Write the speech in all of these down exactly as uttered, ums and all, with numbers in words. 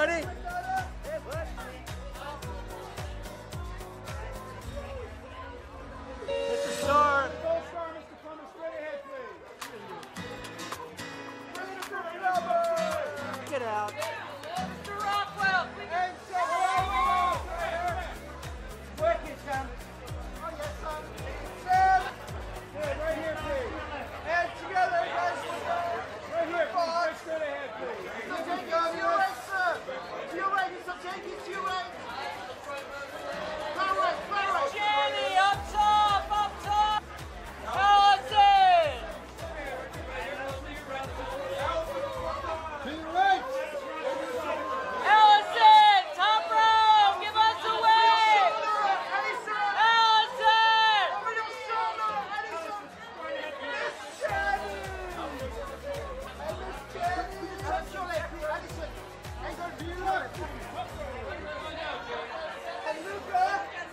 Marty. Mister Star. Get out. Mister Rockwell, work it, Sam. Oh, yes, Sam. Sam! Hey, right here, please. Hands together, guys. Right here, please. Straight ahead, please. So take it to your right, sir. To your right, so take it to your right. Far right, far right. Jenny, up top, up top. Allison! To your right. Allison, top row, give us a wave. Allison! Over your shoulder, Addison. Miss Jenny. Hey, Miss Jenny. Touch your leg, please, Addison. And go to your left. And Luca.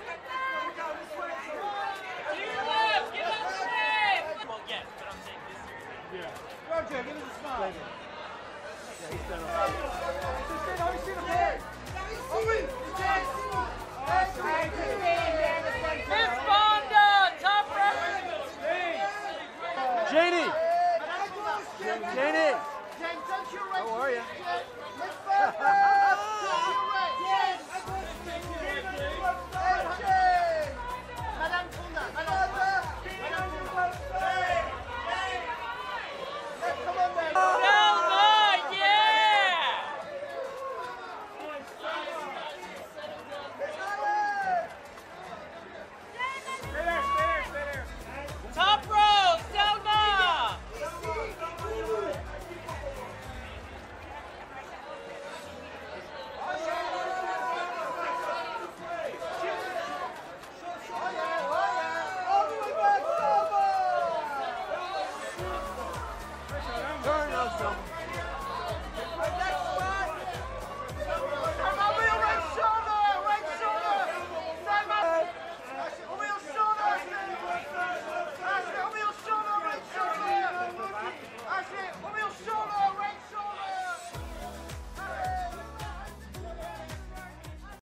To your left, give us a wave. Well, yes, but I'm saying this year. Yeah. Roger, give us a smile. Yeah, he's done all right. Just stay, how you see the play? Owen, Miss Bonda, top row. Janie. Janie. Jen, touch your right. How are you? Miss Bonda, touch your right. Yes. Hey, Jen. Madame Fonda, Madame Fonda. Madame Fonda. Hey, come on, man. Selma, yeah! Stay there, stay there, stay there. Top row, Selma! Turn us some.